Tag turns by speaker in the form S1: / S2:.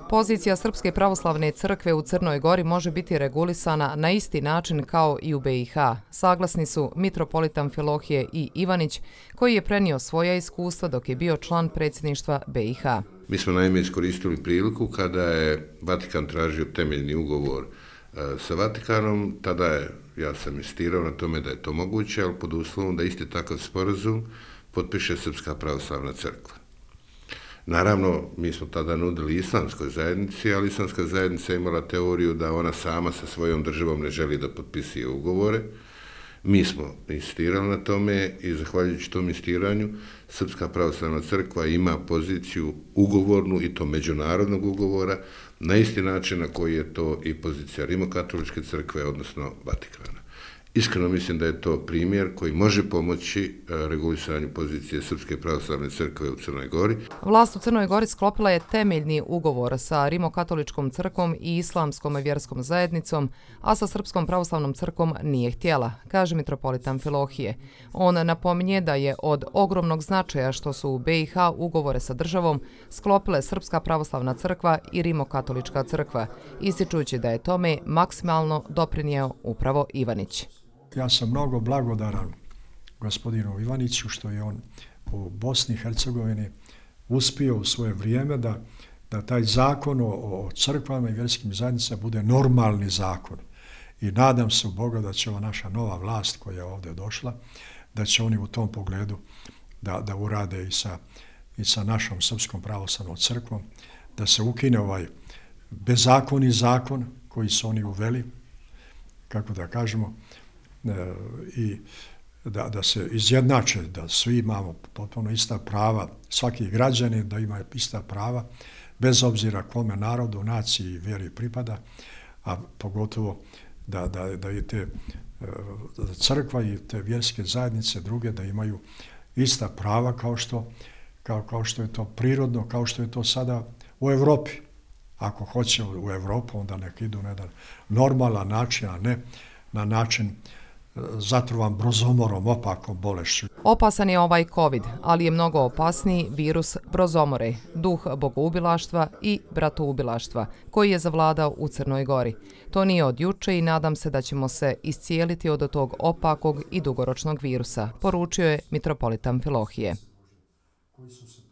S1: Pozicija Srpske pravoslavne crkve u Crnoj Gori može biti regulisana na isti način kao i u BiH. Saglasni su mitropolit Amfilohije i Ivanić, koji je prenio svoja iskustva dok je bio član predsjedništva BiH.
S2: Mi smo naime iskoristili priliku kada je Vatikan tražio temeljni ugovor sa Vatikanom, ja sam insistirao na tome da je to moguće, ali pod uslovom da isti takav sporazum potpiše Srpska pravoslavna crkva. Naravno, mi smo tada nudili islamskoj zajednici, ali islamska zajednica je imala teoriju da ona sama sa svojom državom ne želi da potpisuje ugovore. Mi smo insistirali na tome i zahvaljujući tom insistiranju Srpska pravoslavna crkva ima poziciju ugovornu i to međunarodnog ugovora na isti način na koji je to i pozicija Rimokatoličke crkve, odnosno Vatikana. Iskreno mislim da je to primjer koji može pomoći regulisanju pozicije Srpske pravoslavne crkve u Crnoj Gori.
S1: Vlast u Crnoj Gori sklopila je temeljni ugovor sa Rimokatoličkom crkvom i Islamskom vjerskom zajednicom, a sa Srpskom pravoslavnom crkvom nije htjela, kaže mitropolit Amfilohije. On napominje da je od ogromnog značaja što su u BiH ugovore sa državom sklopile Srpska pravoslavna crkva i Rimokatolička crkva, ističući da je tome maksimalno doprinio upravo Ivanić.
S3: Ja sam mnogo blagodaran gospodinu Ivaniću što je on u Bosni i Hercegovini uspio u svoje vrijeme da taj zakon o crkvama i vjerskim zajednicama bude normalni zakon. I nadam se u Boga da će ova naša nova vlast koja je ovdje došla, da će oni u tom pogledu da urade i sa našom Srpskom pravoslavnom crkvom, da se ukine ovaj bezzakonni zakon koji su oni uveli, kako da kažemo, i da se izjednače, da svi imamo potpuno ista prava, svaki građanin da ima ista prava, bez obzira kome narodu, naciji i vjeri pripada, a pogotovo da i te crkva i te vjerske zajednice druge da imaju ista prava kao što je to prirodno, kao što je to sada u Evropi. Ako hoće u Evropu, onda nek idu na jedan normalan način, a ne na način zatrovan brozomorom, opakom bolešću.
S1: Opasan je ovaj COVID, ali je mnogo opasniji virus brozomore, duh bogoubilaštva i bratoubilaštva, koji je zavladao u Crnoj Gori. To nije od juče i nadam se da ćemo se iscijeliti od tog opakog i dugoročnog virusa, poručio je mitropolit Amfilohije.